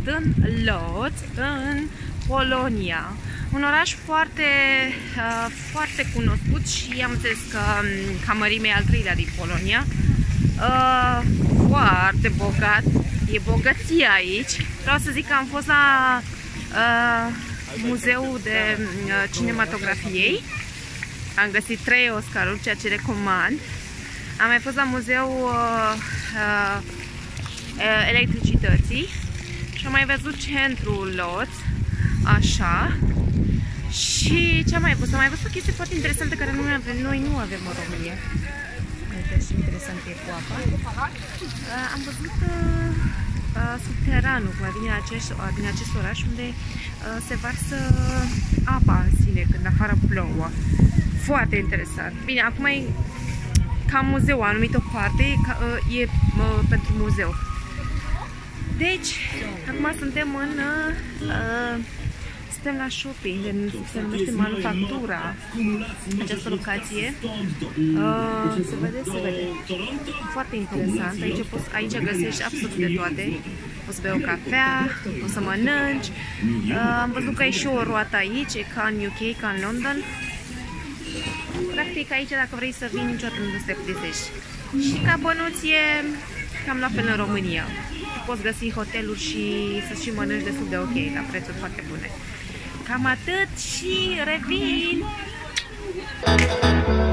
în Lodz, în Polonia. Un oraș foarte cunoscut și am înțeles că ca mărime e al treilea din Polonia. Foarte bogat, e bogăție aici. Vreau să zic că am fost la muzeul de cinematografiei. Am găsit 3 Oscaruri, ceea ce recomand. Am mai fost la muzeul electricității și am mai văzut centrul Lodz, așa. Și ce am mai văzut? Am mai văzut o chestie foarte interesantă care noi nu avem în România. Uite, și interesant e cu apa. Am văzut subteranul, cum vine din acest oraș, unde se varsă apa în sine când afară plouă. Foarte interesant. Bine, acum e ca muzeu, anumit o parte e pentru muzeu. Deci, acum suntem suntem la shopping, se numește Manufactura, această locație. Se vede. Foarte interesant. Aici găsești absolut de toate. Poți să bei o cafea, poți să mănânci. Am văzut că e și o roată aici, e ca în UK, ca în London. Practic aici, dacă vrei să vii, niciodată nu te plictisești. Și ca bănuți e cam la fel în România. Poți găsi hoteluri și să și mănânci destul de ok, la prețuri foarte bune. Cam atât și revin!